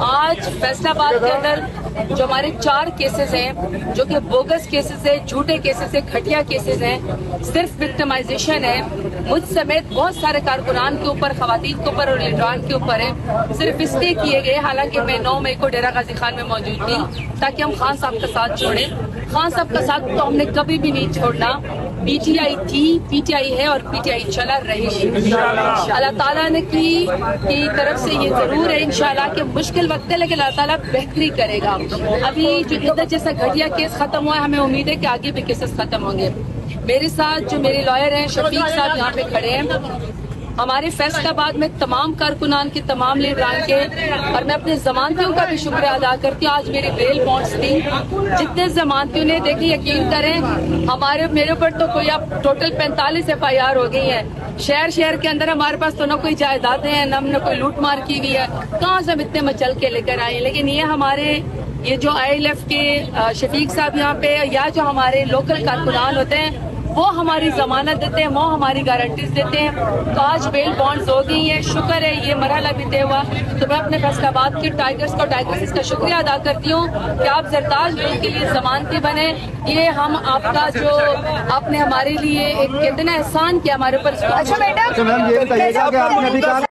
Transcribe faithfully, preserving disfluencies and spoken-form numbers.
आज फैसलाबाद के अंदर जो हमारे चार केसेस हैं, जो कि बोगस केसेस है, झूठे केसेस है, घटिया केसेस हैं, सिर्फ विक्टिमाइजेशन है, मुझ समेत बहुत सारे कारकुनान के ऊपर, खवातीन के ऊपर और लीडरान के ऊपर है, सिर्फ इसलिए किए गए। हालांकि मैं नौ मई को डेरा गाजी खान में मौजूद थी ताकि हम खान साहब का साथ छोड़े। खान साहब का साथ तो हमने कभी भी नहीं छोड़ना। पीटीआई थी, पीटीआई है और पीटीआई चला रहेगी। अल्लाह ताला ने की की तरफ से ये जरूर है इंशाल्लाह कि मुश्किल वक्त है, लेकिन अल्लाह ताला बेहतरी करेगा। अभी जो इधर जैसा घटिया केस खत्म हुआ है, हमें उम्मीद है कि आगे भी केसेस खत्म होंगे। मेरे साथ जो मेरे लॉयर हैं शफीक साहब यहाँ पे खड़े हैं। हमारे फैसलाबाद में तमाम कारकुनान के, तमाम लीडरान के, और मैं अपने जमानतियों का भी शुक्रिया अदा करती हूँ। आज मेरी बेल बॉन्ड्स थी, जितने जमानतियों ने देखिए, यकीन करें हमारे मेरे ऊपर तो कोई अब टोटल पैंतालीस एफ आई आर हो गई है। शहर शहर के अंदर हमारे पास तो न कोई जायदादें हैं, न हमने कोई लूट मार की हुई है। कहाँ से हम इतने मचल के लेकर आए। लेकिन ये हमारे ये जो आई एल एफ के शफीक साहब यहाँ पे, या जो हमारे लोकल कारकुनान होते हैं, वो हमारी जमानत देते हैं, वो हमारी गारंटीज देते हैं। तो आज बेल बॉन्ड्स हो गई है, शुक्र है ये मरहला भी तय हुआ। तो मैं अपने फैसलाबाद के टाइगर्स को टाइगर्स का शुक्रिया अदा करती हूँ कि आप जरदार के लिए जमानती बने। ये हम आपका जो आपने हमारे लिए एक कितना एहसान किया हमारे ऊपर। अच्छा मैडम,